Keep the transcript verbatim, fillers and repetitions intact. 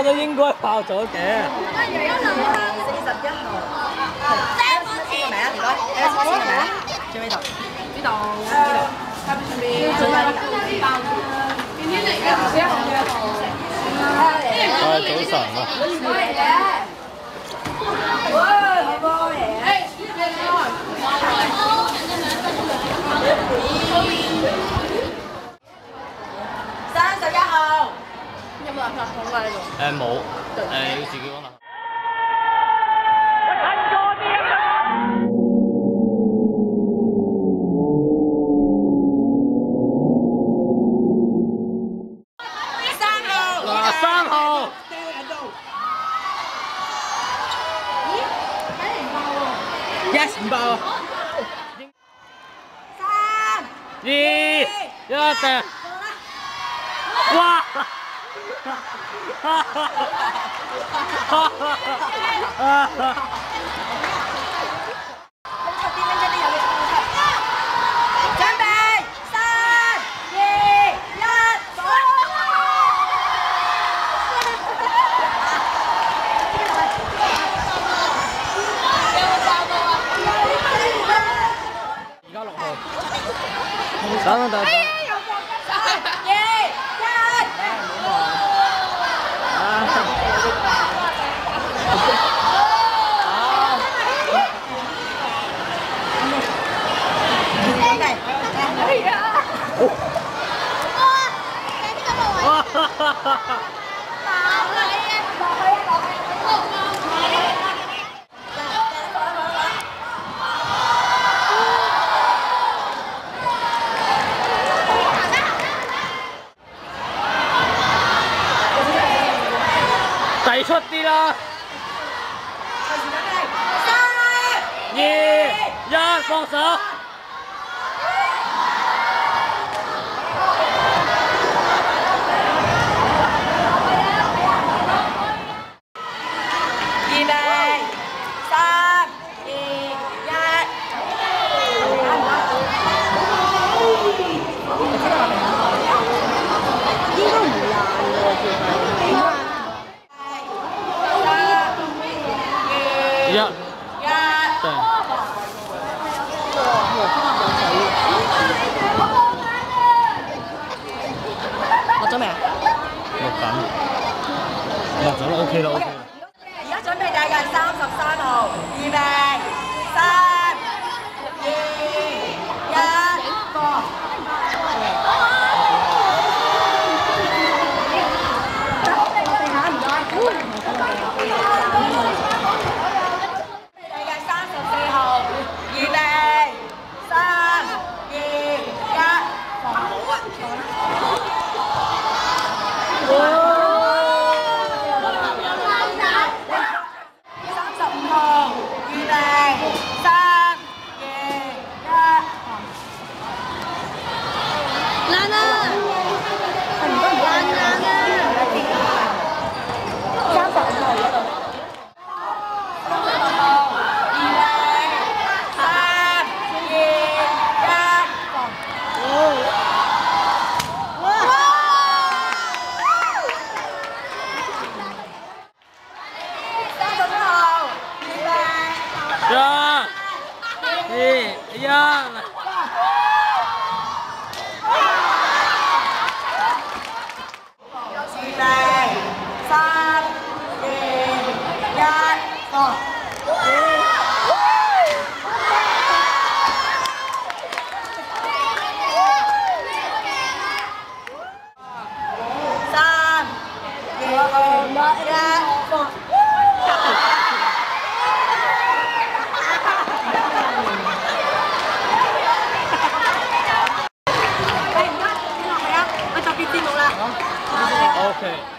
都應該爆咗嘅。 四十一號。簽個名啊，唔該，你簽個名啊，最尾度。呢度。呢度。上邊。最尾呢度。明天嚟嘅，十一號嘅。 係早晨啊。 哇，好波嘢！三十一號。有冇垃圾桶㗎呢度？ 誒冇，誒要自己揾啦。三號。Yes 唔爆啊！ 三、 二、一定！哇！準備，三、二、一， 而家六號。等等等。 三、二、一。 遞出啲啦！ 三、 二、一，放手！ 預備，三、二、一。應該唔會爛喎，其實。 一。 一。 對。 落咗未啊？ 落緊。落咗啦 ，OK 啦 ，OK 啦。 而家準備第一個係三十三號，預備，三、二、一，放。地下唔該。第一個係三十四號，預備，三、二、一，放。 OK。